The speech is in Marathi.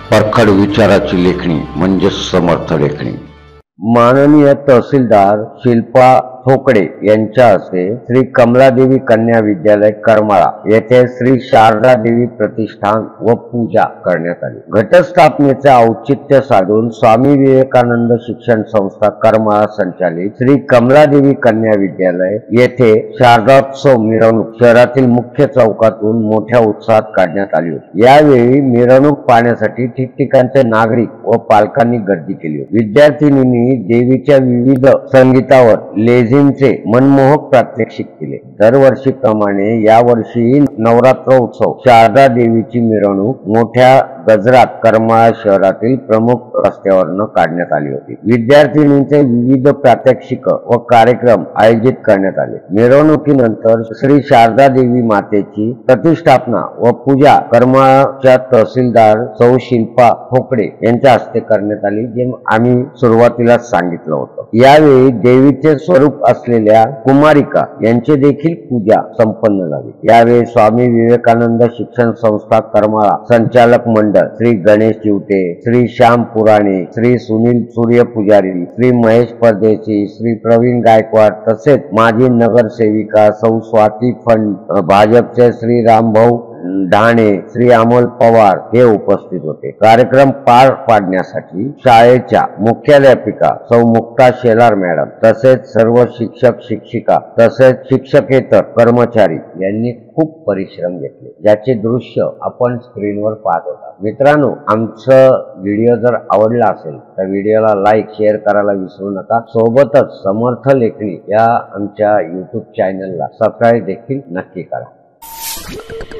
परखड विचाराची लेखणी म्हणजे समर्थ लेखणी। माननीय तहसीलदार शिल्पा ठोकड़े यांच्या हस्ते श्री कमलादेवी कन्या विद्यालय करमाळा येथे श्री शारदा देवी प्रतिष्ठान व पूजा करण्यात आली। घटस्थापनेचे औचित्य साधून स्वामी विवेकानंद शिक्षण संस्था करमाळा संचालित श्री कमलादेवी कन्या विद्यालय येथे शारदोत्सव मिरवणूक शहरातील मुख्य चौकातून मोठ्या उत्साहात काढण्यात आली होती। यावेळी मिरवणूक पाहण्यासाठी ठिकठिकाणचे नागरिक व पालकांनी गर्दी केली होती। विद्यार्थिनींनी देवीच्या विविध संगीतावर लेझिमचे मनमोहक प्रात्यक्षिक केले। दरवर्षीप्रमाणे यावर्षी नवरात्र उत्सव शारदा देवीची मिरवणूक मोठ्या गजरात करमाळा शहरातील प्रमुख रस्त्यावरनं काढण्यात आली होती। विद्यार्थिनींचे विविध प्रात्यक्षिक व कार्यक्रम आयोजित करण्यात आले। मिरवणुकीनंतर श्री शारदा देवी मातेची प्रतिष्ठापना व पूजा करमाळाच्या तहसीलदार सौ शिल्पा ठोकड़े यांच्या हस्ते करण्यात आली, जे आम्ही सुरुवातीला सांगितलं होतं। यावेळी देवीचे स्वरूप असलेल्या कुमारिका यांची देखील पूजा संपन्न झाली। यावेळी स्वामी विवेकानंद शिक्षण संस्था करमाळा संचालक मंडळ श्री गणेश चिवटे, श्री श्याम पुराणे, श्री सुनील सूर्य पुजारी, श्री महेश परदेशी, श्री प्रवीण गायकवाड तसेच माजी नगरसेविका सौ स्वाती फंड, भाजपचे श्री रामभाऊ ढाणे, श्री अमोल पवार हे उपस्थित होते। कार्यक्रम पार पाडण्यासाठी शाळेच्या मुख्याध्यापिका सौ मुक्ता शेलार मॅडम तसेच सर्व शिक्षक शिक्षिका तसेच शिक्षकेतर कर्मचारी यांनी खूप परिश्रम घेतले, ज्याचे दृश्य आपण स्क्रीनवर पाहत होता। मित्रांनो, आमचा व्हिडिओ जर आवडला असेल तर व्हिडिओला लाईक शेअर करायला विसरू नका। सोबतच समर्थ लेखणी या आमच्या YouTube चॅनलला सबस्क्राईब देखील नक्की करा।